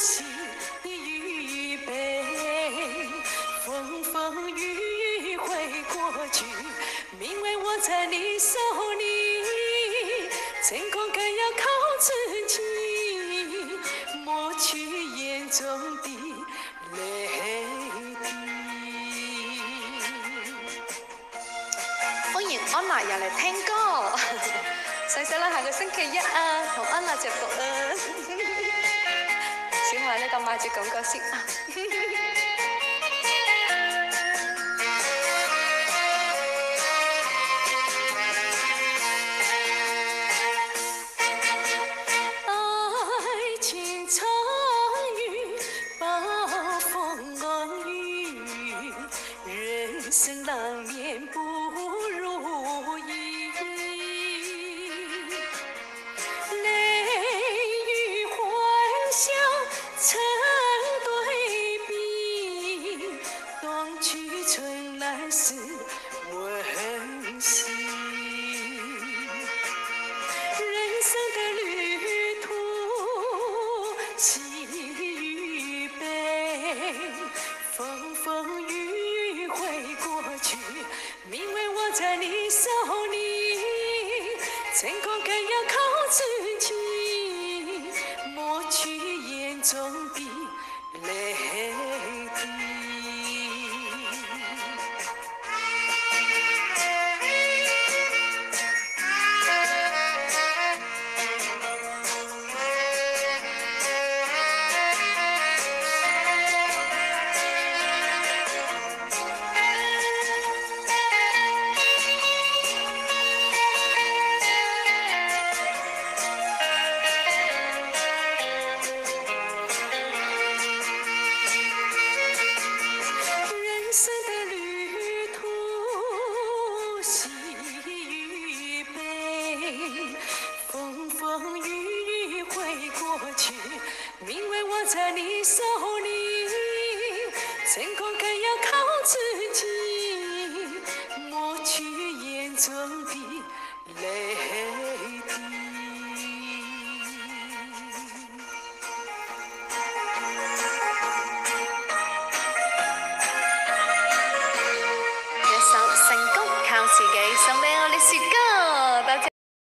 喜与悲，风风雨雨会过去。命运握在你手里，成功更要靠自己，抹去眼中的泪滴。歡迎安娜又嚟聽歌，細細啦，下個星期一啊，同安娜直播啊。小孩呢，當買住廣告先啊。生难免不如意，泪与欢笑成对比，冬去春来是温馨。人生的旅途，喜与悲，风风雨雨会过去，命运握在你手里，成功更要靠自己，抹去眼中的泪滴。风风雨雨会过去，命运握在你手里，成功更要靠自己，抹去眼中的泪滴。一首成功靠自己，送俾我哋雪糕。